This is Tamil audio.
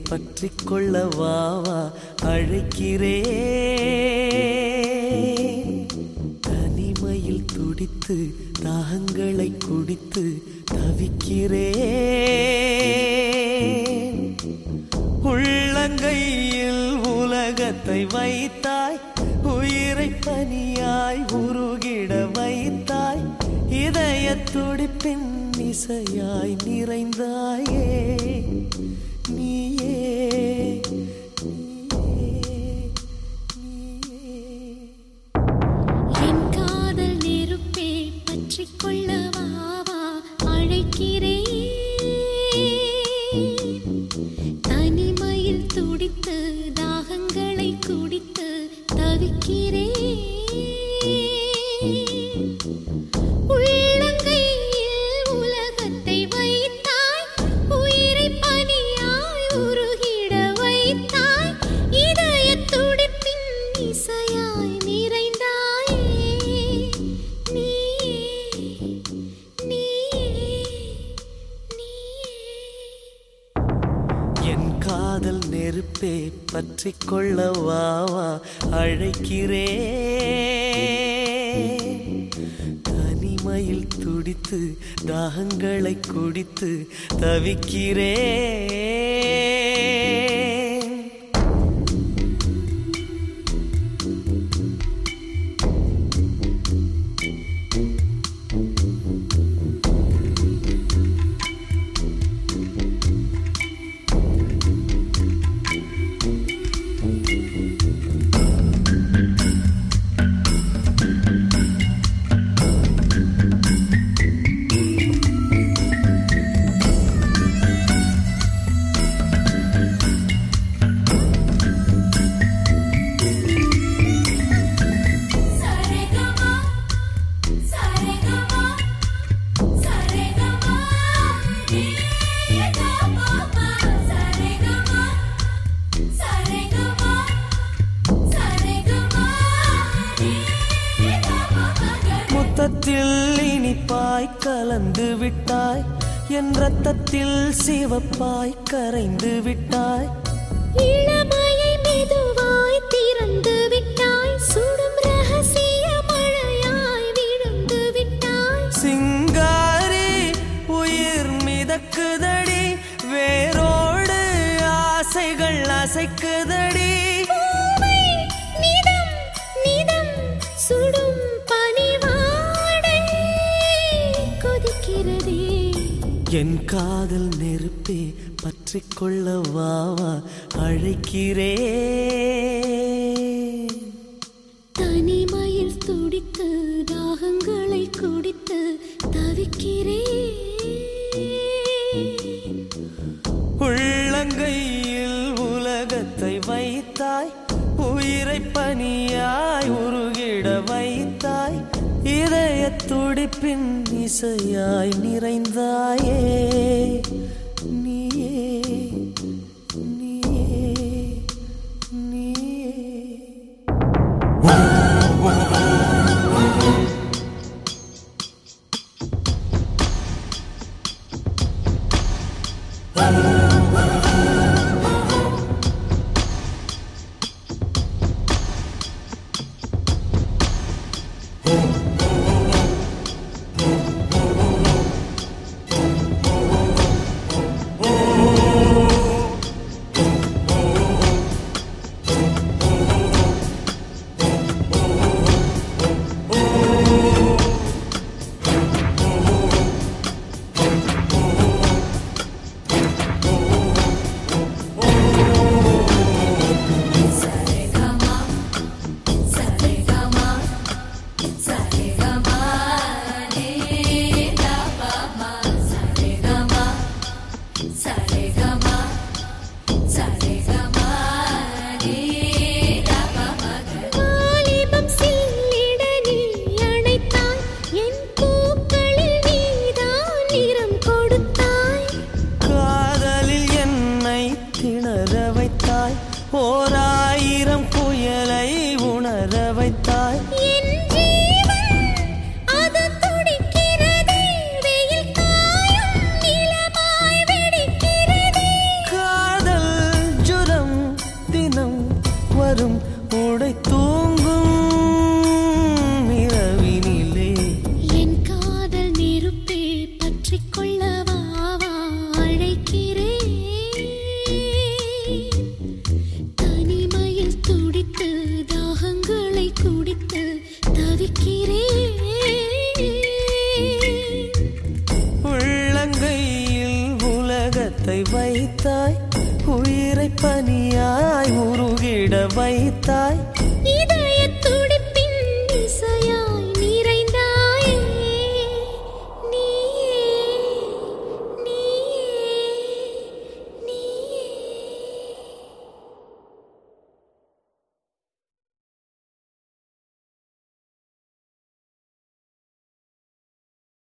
பற்றிக்கொள்ள வா வா அழைக்கிறேன். தனிமையில் துடித்து தாகங்களை குடித்து தவிக்கிறேன். உள்ளங்கையில் உலகத்தை வைத்தாய், உயிரை பனியாய் உருகிட வைத்தாய், இதய துடிப்பின் இசையாய் நிறைந்தாயே நீயே என் காதல் நெருப்பே பற்றிக்கொள்ள வா வா அழைக்கிறேன். தனிமையில் துடித்து தாகங்களை குடித்து தவிக்கிறேன். உள்ளங்கையில் உலகத்தை வைத்தாய், உயிரை பனியாய் உருகிட வைத்தாய், இதய துடிப்பின் இசையாய் நிறைந்தாயே நீயே நீயே நீயே. என் காதல் நெருப்பே பற்றிக்கொள்ள வா வா அழைக்கிறேன். தனிமையில் துடித்து தாகங்களை குடித்து தவிக்கிறேன். முத்தத்தில் இனிப்பாய் கலந்து விட்டாய், என் ரத்தத்தில் சிவப்பாய் கரைந்து விட்டாய். இளமையை மெதுவாய் திறந்து விட்டாய், சுடும் ரகசிய மழையாய் விழுந்து விட்டாய். சிங்காரி உயிர் மிதக்குதடி, வேரோடு ஆசைகள் அசைக்குதடி. பூவை நிதம் நிதம் சுடும் பனிவாடை கொதிக்கிறதே. என் காதல் நெருப்பே பற்றிக்கொள்ள வா வா அழைக்கிறேன். தனிமையில் துடித்து தாகங்களை குடித்து தவிக்கிறேன். உள்ளங்கையில் உலகத்தை வைத்தாய், உயிரை பனியாய் உருகிட வைத்தாய், இதய துடிப்பின் இசையாய் நிறைந்தாயே நீயே நீயே நீயே. குழந்தை தூங்கும் இரவினிலே என் காதல் நெருப்பே பற்றிக் கொள்ளவா அழைக்கிறேன். தனிமையில் துடித்து தாகங்களை குடித்து தவிக்கிறேன். உள்ளங்கையில் உலகத்தை வைத்தாய், உயிரை பனியாய் உருகிட வைத்தாய்.